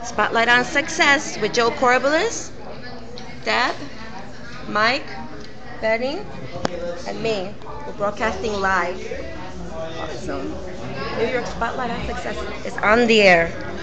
Spotlight on Success with Joe Corbelis, Deb, Mike, Betty, and me. We're broadcasting live. Awesome. New York Spotlight on Success is on the air.